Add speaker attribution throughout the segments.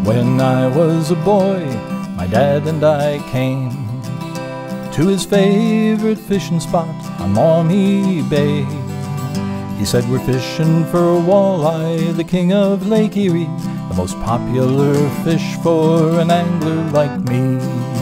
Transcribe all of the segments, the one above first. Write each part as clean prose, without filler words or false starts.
Speaker 1: When I was a boy, my dad and I came to his favorite fishing spot on Maumee Bay. He said, we're fishing for walleye, the king of Lake Erie, the most popular fish for an angler like me.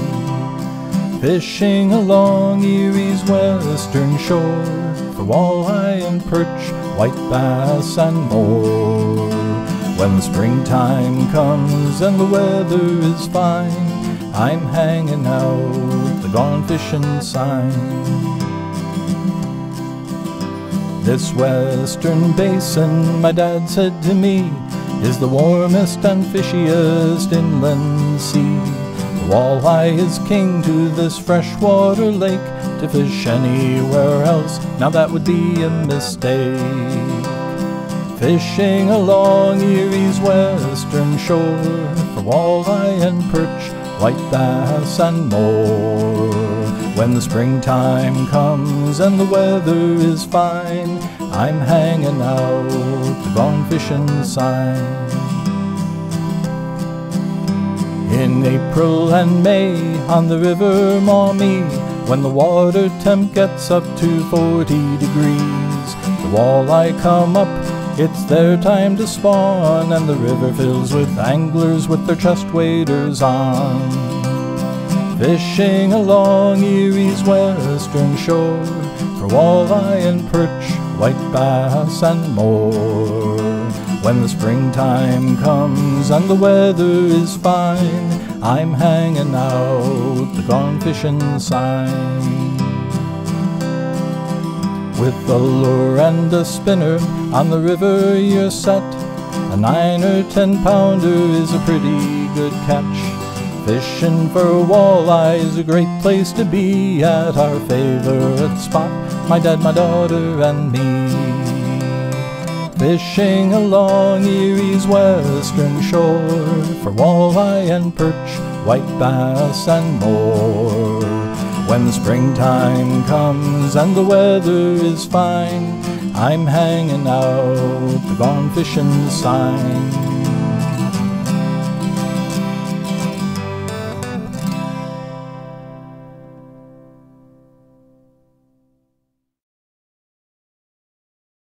Speaker 1: Fishing along Erie's western shore for walleye and perch, white bass and more. When the springtime comes and the weather is fine, I'm hanging out the gone fishing sign. This western basin, my dad said to me, is the warmest and fishiest inland sea. The walleye is king to this freshwater lake. To fish anywhere else, now that would be a mistake. Fishing along Erie's western shore for walleye and perch, white bass and more. When the springtime comes and the weather is fine, I'm hanging out the gone fishing sign. In April and May on the river Maumee, when the water temp gets up to 40 degrees, the walleye come up, it's their time to spawn, and the river fills with anglers with their chest waders on. Fishing along Erie's western shore for walleye and perch, white bass and more. When the springtime comes and the weather is fine, I'm hanging out the gone fishing sign. With a lure and a spinner on the river you're set, a 9 or 10 pounder is a pretty good catch. Fishing for walleye is a great place to be at our favorite spot, my dad, my daughter, and me. Fishing along Erie's western shore for walleye and perch, white bass and more. When the springtime comes and the weather is fine, I'm hanging out the gone fishing sign.